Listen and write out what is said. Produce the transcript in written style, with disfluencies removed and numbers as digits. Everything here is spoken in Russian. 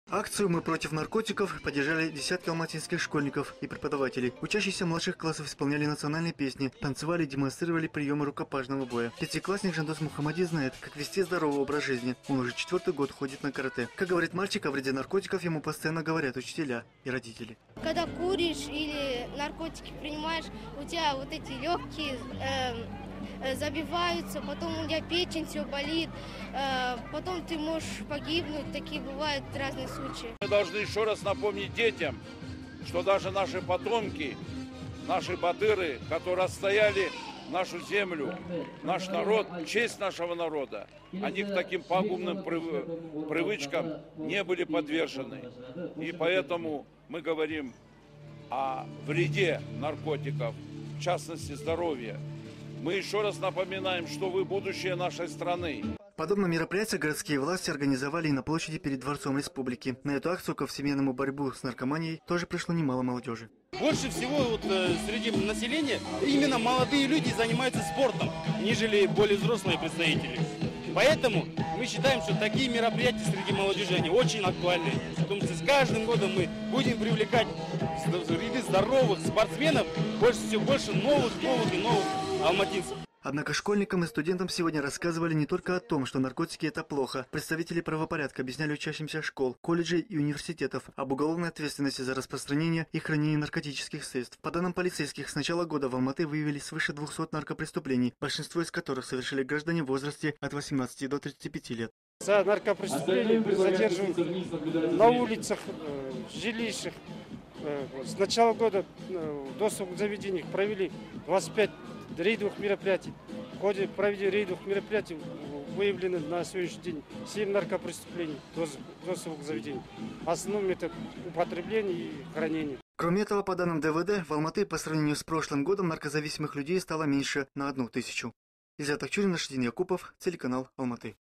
Акцию «Мы против наркотиков» поддержали десятки алматинских школьников и преподавателей. Учащиеся младших классов исполняли национальные песни, танцевали и демонстрировали приемы рукопашного боя. Пятиклассник Жандос Мухаммади знает, как вести здоровый образ жизни. Он уже 4-й год ходит на карате. Как говорит мальчик, о вреде наркотиков ему постоянно говорят учителя и родители. Когда куришь или наркотики принимаешь, у тебя вот эти легкие забиваются, потом у тебя печень все болит, потом ты можешь погибнуть, такие бывают разные случаи. Мы должны еще раз напомнить детям, что даже наши потомки, наши батыры, которые отстояли нашу землю, наш народ, честь нашего народа, они к таким пагубным привычкам не были подвержены. И поэтому мы говорим о вреде наркотиков, в частности здоровья. Мы еще раз напоминаем, что вы будущее нашей страны. Подобное мероприятие городские власти организовали и на площади перед Дворцом Республики. На эту акцию ко всемирному борьбу с наркоманией тоже пришло немало молодежи. Больше всего среди населения именно молодые люди занимаются спортом, нежели более взрослые представители. Поэтому мы считаем, что такие мероприятия среди молодежи, они очень актуальны. Потому что с каждым годом мы будем привлекать в ряды здоровых спортсменов все больше новых алматинцев. Однако школьникам и студентам сегодня рассказывали не только о том, что наркотики – это плохо. Представители правопорядка объясняли учащимся школ, колледжей и университетов об уголовной ответственности за распространение и хранение наркотических средств. По данным полицейских, с начала года в Алматы выявили свыше 200 наркопреступлений, большинство из которых совершили граждане в возрасте от 18 до 35 лет. За наркопреступления задерживают на улицах, в жилищах. С начала года в досуговых заведениях провели 25 рейдовых мероприятий. В ходе проведения рейдовых мероприятий выявлено на сегодняшний день 7 наркопреступлений в досуговых заведениях. Основной метод употребления и хранения. Кроме этого, по данным ДВД, в Алматы по сравнению с прошлым годом наркозависимых людей стало меньше на 1000. Изят Акчурин, Шадин Якупов, телеканал Алматы.